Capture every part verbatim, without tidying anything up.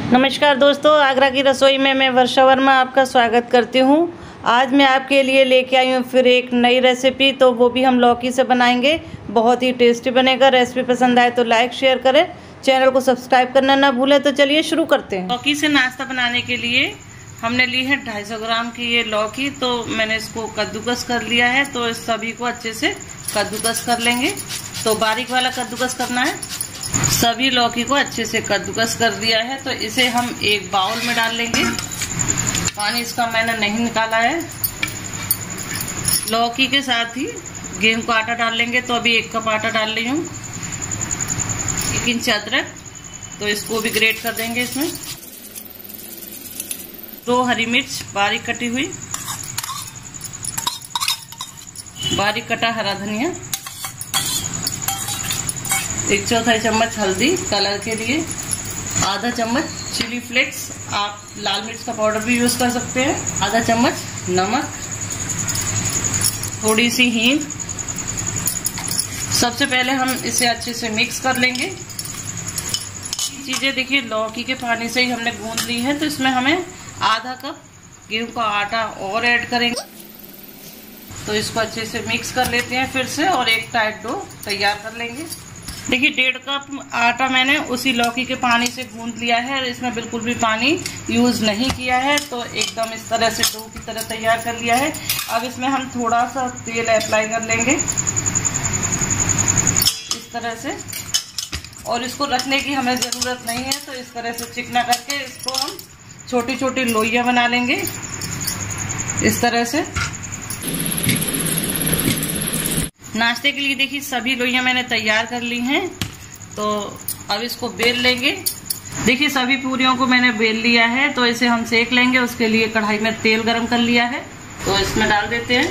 नमस्कार दोस्तों, आगरा की रसोई में मैं वर्षा वर्मा आपका स्वागत करती हूँ। आज मैं आपके लिए लेके आई हूँ फिर एक नई रेसिपी, तो वो भी हम लौकी से बनाएंगे। बहुत ही टेस्टी बनेगा। रेसिपी पसंद आए तो लाइक शेयर करें, चैनल को सब्सक्राइब करना ना भूलें। तो चलिए शुरू करते हैं। लौकी से नाश्ता बनाने के लिए हमने ली है ढाई सौ ग्राम की ये लौकी। तो मैंने इसको कद्दूकस कर लिया है, तो इस सभी को अच्छे से कद्दूकस कर लेंगे। तो बारीक वाला कद्दूकस करना है। सभी लौकी को अच्छे से कद्दूकस कर दिया है, तो इसे हम एक बाउल में डाल लेंगे। पानी इसका मैंने नहीं निकाला है। लौकी के साथ ही गेहूं का आटा डाल लेंगे। तो अभी एक कप आटा डाल रही हूँ। एक इंच अदरक, तो इसको भी ग्रेट कर देंगे इसमें। दो हरी मिर्च बारीक कटी हुई, बारीक कटा हरा धनिया, एक चौथाई चम्मच हल्दी कलर के लिए, आधा चम्मच चिली फ्लेक्स, आप लाल मिर्च का पाउडर भी यूज कर सकते हैं, आधा चम्मच नमक, थोड़ी सी हींग। सबसे पहले हम इसे अच्छे से मिक्स कर लेंगे। चीजें देखिए लौकी के पानी से ही हमने गूंद ली है, तो इसमें हमें आधा कप गेहूं का आटा और ऐड करेंगे। तो इसको अच्छे से मिक्स कर लेते हैं फिर से, और एक टाइट डो तैयार कर लेंगे। देखिए डेढ़ कप आटा मैंने उसी लौकी के पानी से गूंद लिया है। इसमें बिल्कुल भी पानी यूज नहीं किया है, तो एकदम इस तरह से डो की तरह तैयार कर लिया है। अब इसमें हम थोड़ा सा तेल अप्लाई कर लेंगे इस तरह से, और इसको रखने की हमें ज़रूरत नहीं है। तो इस तरह से चिकना करके इसको हम छोटी छोटी लोइयां बना लेंगे इस तरह से। नाश्ते के लिए देखिए सभी लोइयां मैंने तैयार कर ली हैं। तो अब इसको बेल लेंगे। देखिए सभी पूरियों को मैंने बेल लिया है, तो इसे हम सेक लेंगे। उसके लिए कढ़ाई में तेल गरम कर लिया है, तो इसमें डाल देते हैं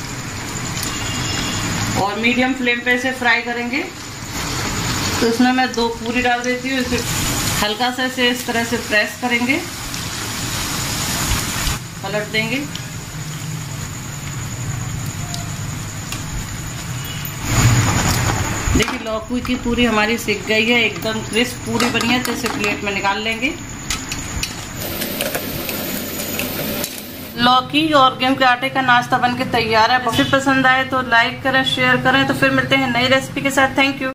और मीडियम फ्लेम पे इसे फ्राई करेंगे। तो इसमें मैं दो पूरी डाल देती हूँ। इसे हल्का सा इसे इस तरह से प्रेस करेंगे, पलट देंगे। देखिए लौकी की पूरी हमारी सिक गई है, एकदम क्रिस्प पूरी बनी है। तो इसे प्लेट में निकाल लेंगे। लौकी और गेहूं के आटे का नाश्ता बनके तैयार है। बहुत पसंद आए तो लाइक करें, शेयर करें। तो फिर मिलते हैं नई रेसिपी के साथ। Thank you.